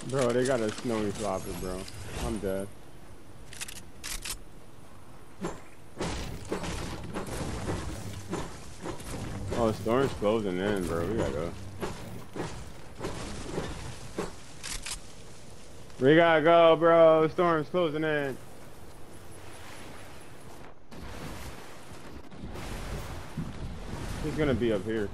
Bro, they got a snowy flopper, bro. I'm dead. Oh, storm's closing in, bro. We gotta go. We gotta go, bro. Storm's closing in. He's gonna be up here.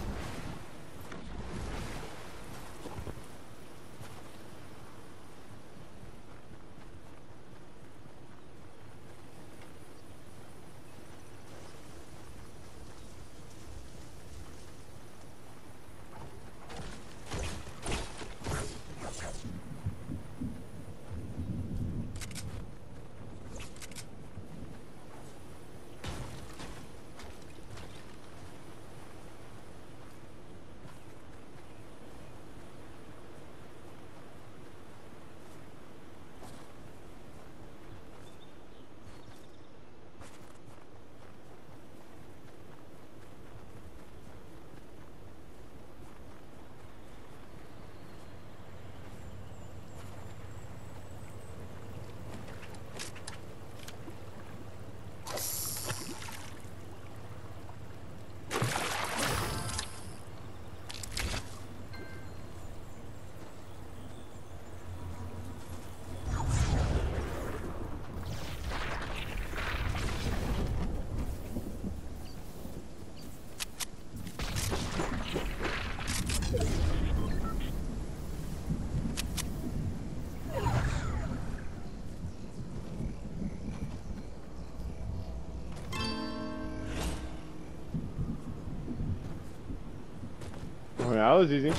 Oh, that was easy.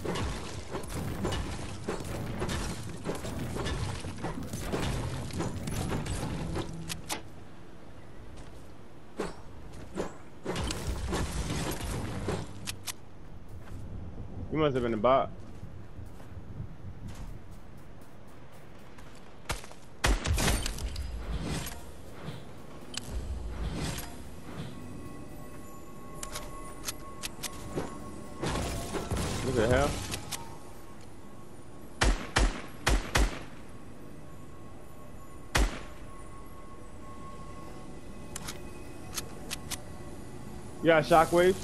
You must have been a bot. What the hell? You got shockwave?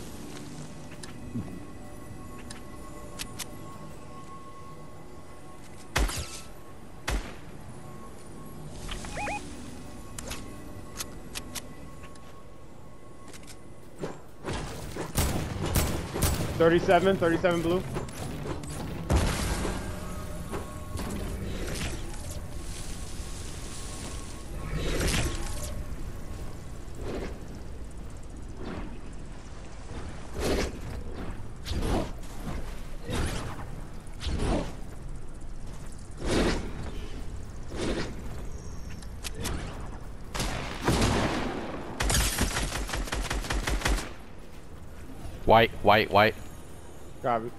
Thirty-seven blue. White. Copy.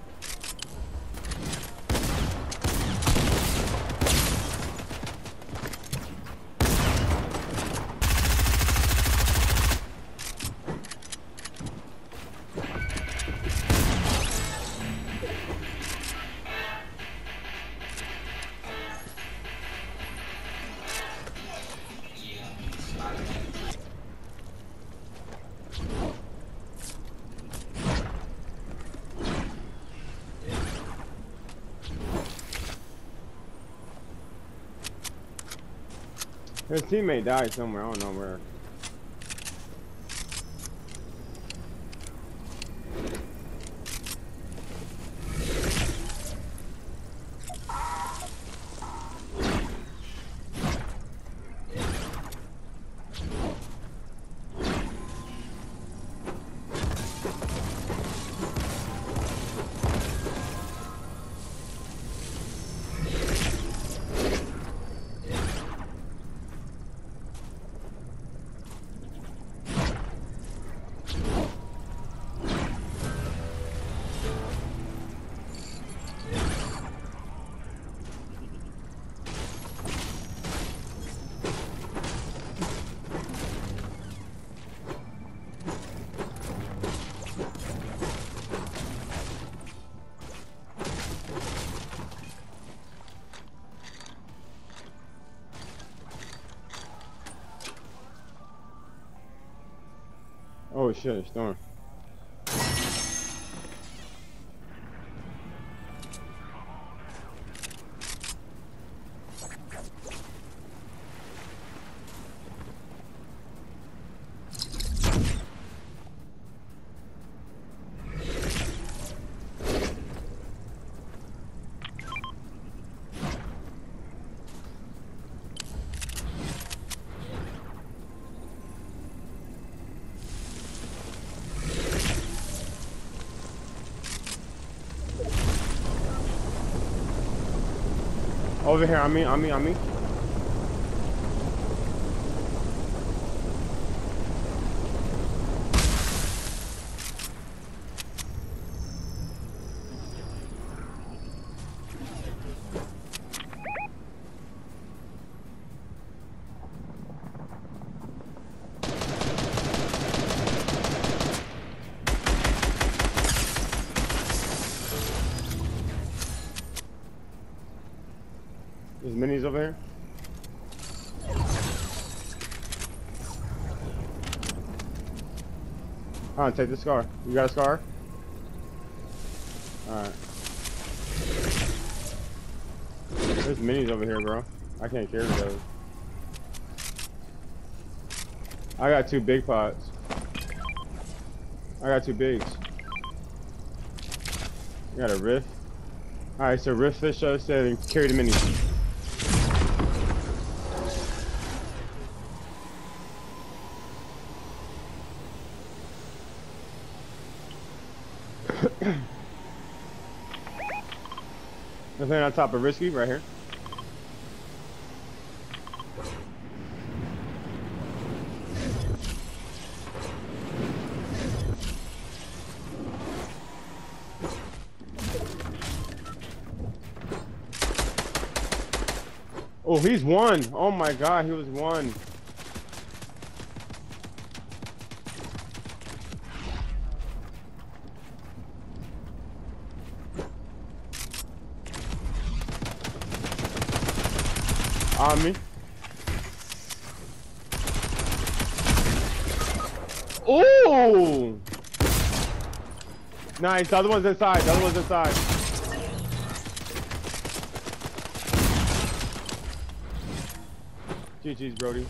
His teammate died somewhere. I don't know where. Oh shit, storm. Over here, on me. There's minis over here. Alright, take the scar. You got a scar? Alright. There's minis over here, bro. I can't carry those. I got 2 big pots. I got 2 bigs. You got a rift. Alright, so rift fish us and carry the minis. Nothing on top of risky right here. Oh, he's 1. Oh my god, he was 1. On me. Oh! Nice. The other one's inside. GG's, Brody.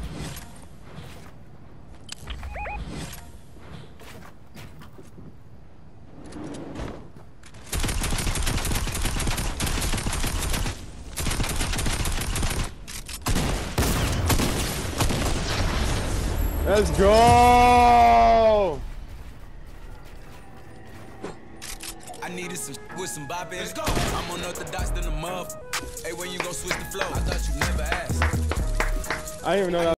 Let's go! I needed some with some bop in. Let's go! I'm unorthodox than a muff. Hey, when you gon' switch the flow? I thought you never asked. I didn't even know that.